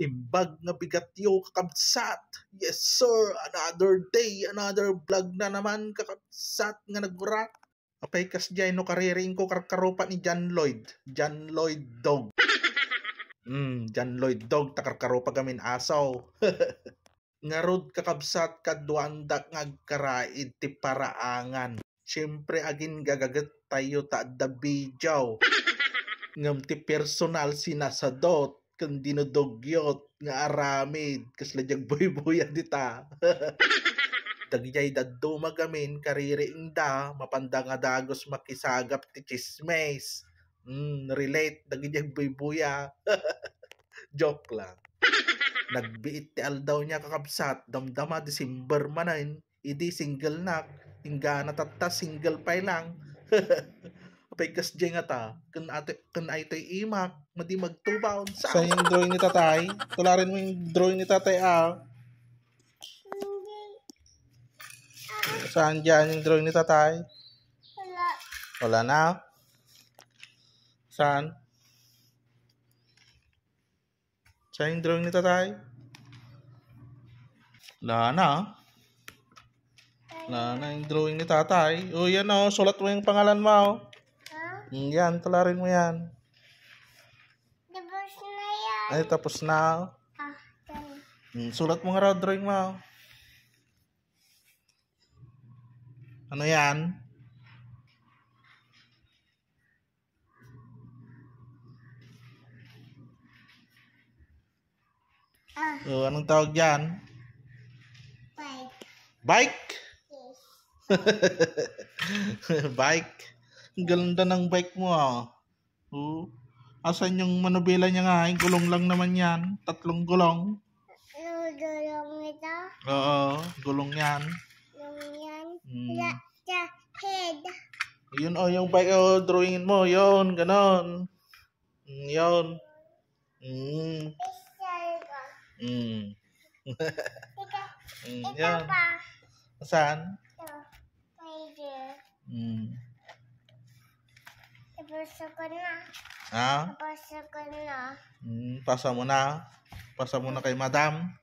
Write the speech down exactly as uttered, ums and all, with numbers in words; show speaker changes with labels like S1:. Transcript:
S1: Imbag nga bigatyo kakabsat. Yes sir, another day, another vlog na naman kakabsat nga nagura. Apay kas dyan no kariring ko karkaropa ni John Lloyd. John Lloyd Dog. Hmm, John Lloyd Dog takarkaropa gamin asaw. Ngarod kakabsat kadwanda ngagkaraid ti paraangan. Siyempre agin gagagat tayo ta da video. Ngam ti personal sinasadot kung dinodogyot nga aramid kasladyag boy-boya dita. Dagjay daddo magamin kaririing da mapanda nga dagos makisagap ti chismes. Mm, relate dagjay boy-boya. Joke lang. Nagbiit ti aldaw niya kakabsat damdama December manan idi single na ingga natatta single pa lang. Apay kas dyan nga ta, kan ate, kan ay to'y imak, madi magtubaw. Saan yung drawing ni tatay? Tularin mo yung drawing ni tatay, ah. Saan dyan yung drawing ni tatay?
S2: Wala.
S1: Wala na? Saan? Saan yung drawing ni tatay? Wala na. Wala na yung drawing ni tatay. O yan o, sulat mo yung pangalan mo. Yan, tularin mo yan.
S2: Tapos na yan.
S1: Ay, tapos na.
S2: Ah,
S1: hmm, sulat mo nga raw, drawing mo. Ano yan?
S2: Ah.
S1: O, anong tawag dyan?
S2: Bike.
S1: Bike?
S2: Yes.
S1: Bike? Ang ganda ng bike mo ah. Oh. Asan yung manubela niya nga? Ay, gulong lang naman yan. Tatlong gulong.
S2: Gulong ito?
S1: Oo, gulong yan.
S2: Gulong yan?
S1: Hmm.
S2: Wala sa head.
S1: Yun oh, yung bike oh, drawingin mo. Yun, ganon. Mm, yun. Mm.
S2: Pistol ko.
S1: Mm.
S2: Ika,
S1: mm,
S2: ito
S1: yan.
S2: pa.
S1: Saan?
S2: Ito. Pwede.
S1: Mm.
S2: Tapos ako na.
S1: Ha?
S2: Tapos ako na.
S1: Mm, pasa mo na. Pasa mo na kay madam.